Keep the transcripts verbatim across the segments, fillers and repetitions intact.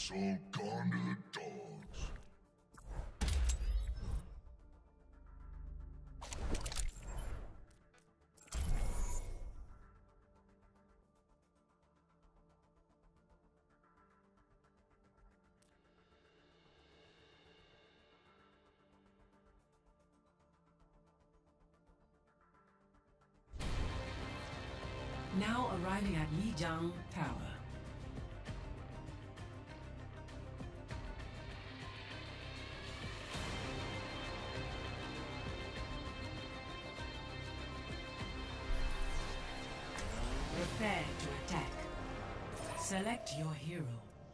all gone to the dogs. Now arriving at Lijiang Tower. Prepare to attack. Select your hero.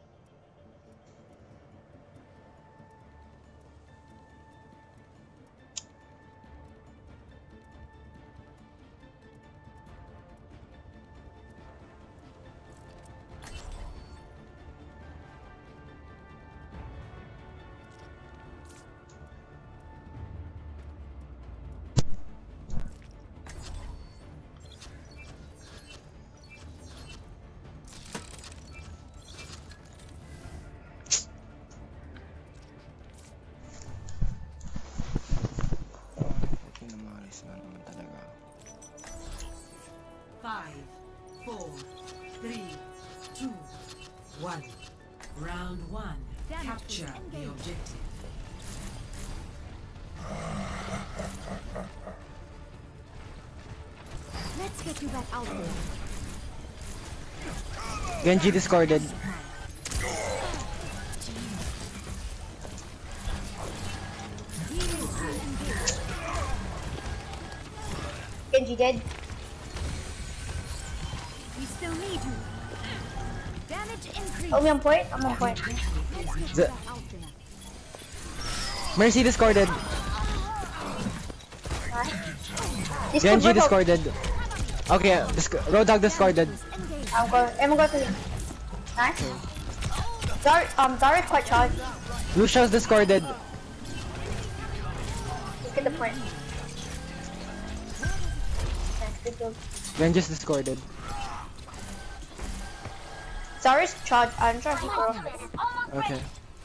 Five, four, three, two, one. Round one. Capture the objective. Let's get you back out there. Genji discarded. Genji dead. We still need you. Damage increase. Oh, I'm on point. I'm on point. The Mercy discarded. This Genji could work out. discarded. Okay, disc Roadhog discarded. I'm going. I'm going to. Nice. Dar um, Darius quite charged. Lucian's discarded. Let's get the point. Nice, good job. Genji's discarded. Darius charged. I'm trying to keep her off. Okay.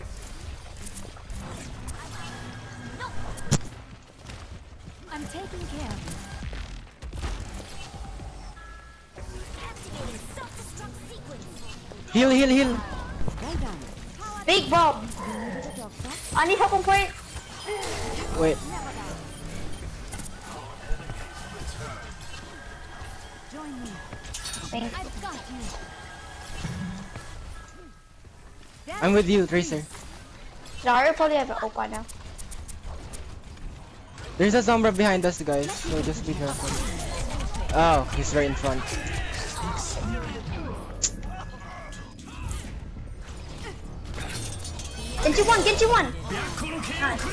I'm taking care of you. Activating self-destruct sequence. Heal, heal, heal. Well done. Big Bob. I need help on point. Wait. Join me. Thanks. I've got you. I'm with you, Tracer. Darius probably have an opa now. There's a Sombra behind us, guys, so just be careful. Oh, he's right in front. Get you one. Get you one. Nice.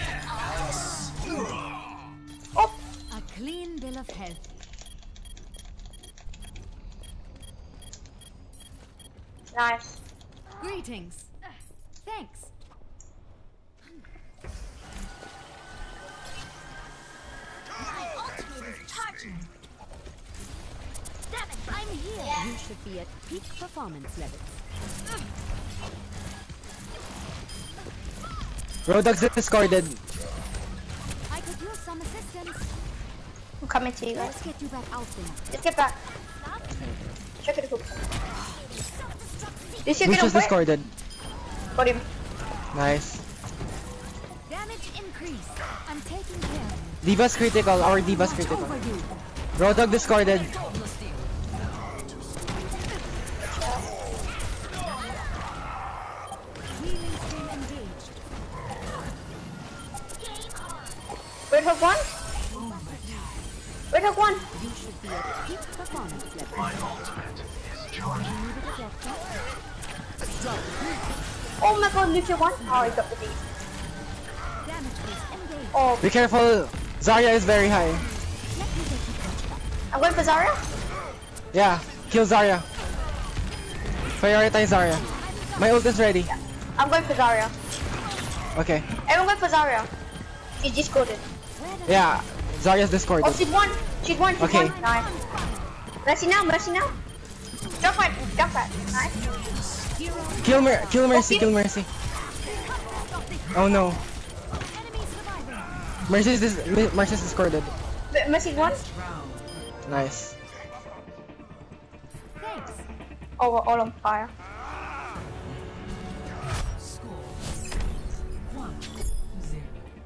Oh. A clean bill of health. Nice. Greetings. Thanks. My ultimate is charging. Damn it, I'm here. You should be at peak performance levels. Roadhog's discarded. I could use some assistance. I'm coming to you guys. Let's get you back out there. Let's get back. Check it. This should get Lucian's on point. discarded. Got him. Nice. Damage increase. I'm taking care of you. Diva's critical, our Diva's critical. Over you. Roadhog discarded. Healing stream engaged. Red Hook one. Red Hook one. You should be at peak performance level. My ultimate is charging. You needed a doctor? Oh my god, Lucia one. Oh, he got the beat. Damage boost engaged. Oh, Be careful, Zarya is very high. Let me get you touched up. I'm going for Zarya. Yeah, kill Zarya. Prioritize Zarya. My ult is ready. I'm going for Zarya. Okay. Everyone going for Zarya. She's discorded. Yeah, Zarya's Oh, discarded. she's one. She's one. She's Okay. one. Nice. Mercy now. Mercy now. Jump right. Jump right. Nice. Kill Mer kill Mercy, kill Mercy. Oh no. Mercy's dis Mercy's discorded. Mercy one. Nice. Oh, we're all on fire. Score one zero.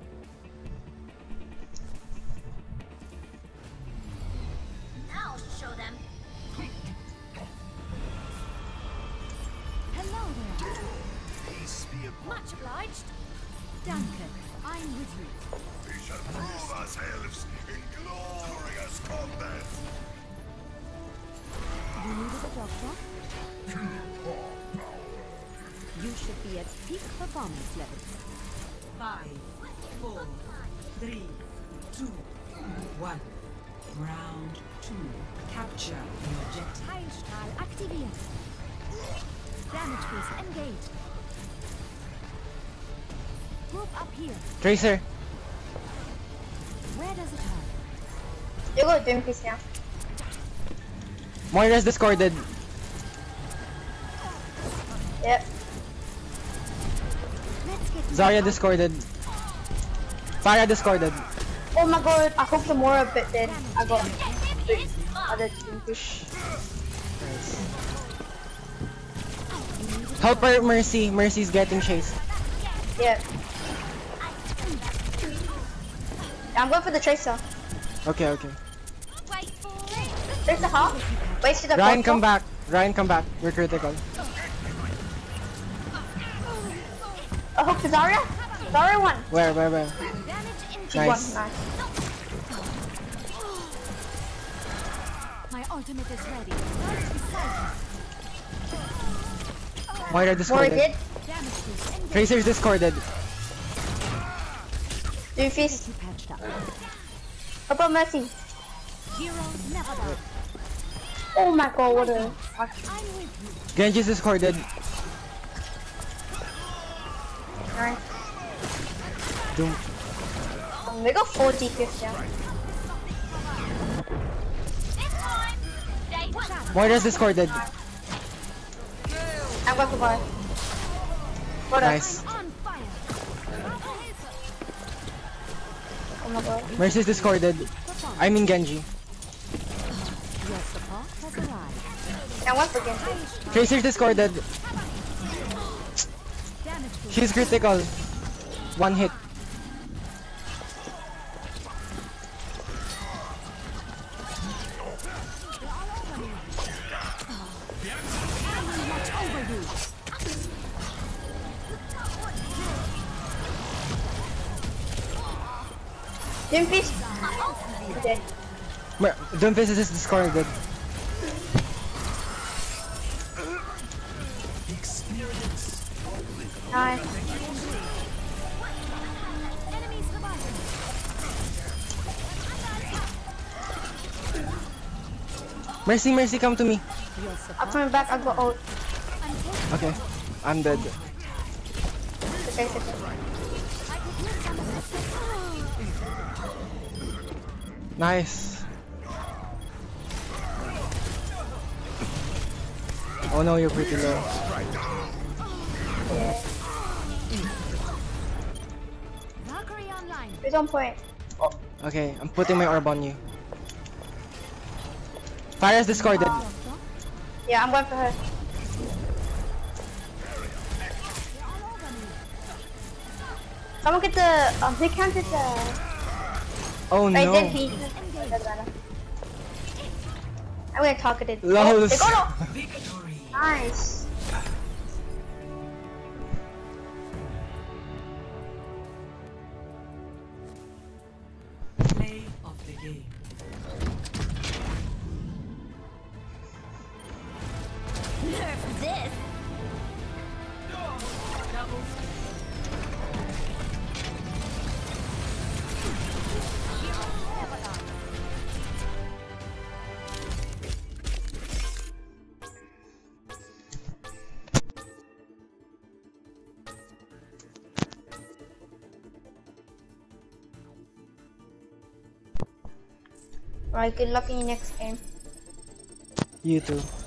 Now show them. Hello there. Peace be upon Much obliged. Duncan, I'm with you. we shall prove ourselves in glorious combat. You needed a doctor? You should be at peak performance levels. Five, four, three, two, one. Round two. Capture the objective. Heilstrahl aktiviert. Damage boost engaged. Group up here. Tracer. Where does it hurt? You go doing peace now. Moira's discorded. Yep. Let's get Zarya discorded. Farah discorded. Oh my god, I hope the more a bit then I got three other team fish. Help her, Mercy. Mercy's getting chased. Yeah. I'm going for the tracer. Okay, okay. There's the hawk. Wasted the Ryan, portal. come back. Ryan, come back. We're critical. I hope the Zarya. Zarya one. Where, where, where? She Nice. won. Nice. my ultimate is ready. Moira More discorded. did. Damage boost engaged. Tracer's discorded. Do you feast? You patched up. How about Mercy? Heroes never die. Oh my god, what a fuck. I'm with you. Genji's discorded. Nice. Doom. Um, we got four D P S yeah. Moira's discorded. I'm going for bar. What Nice. On fire. Oh my god. Mercy's discorded. I mean Genji. Your support has arrived. I went for Genji. Tracer's discorded. Damage boost. She's critical. One hit. Watch over you. Doing feast? Okay. Mer Doomfist is discorded. Nice. Enemy surviving. Mercy, Mercy, come to me. Your I'm support. coming back, I got ult. I'm taking. Okay. I'm dead. Okay, okay. I could use some assistance. Nice. Oh no, you're pretty low. Yeah. Valkyrie online. It's on point. Okay, I'm putting my orb on you. Farah's discorded. Yeah, I'm going for her. Someone get the um he counted the Oh I no. did he doesn't matter. I'm gonna target it. Lol. Oh, they got it. Victory. Nice. Play of the game. Nerf this. Double Alright, good luck in your next game. You too.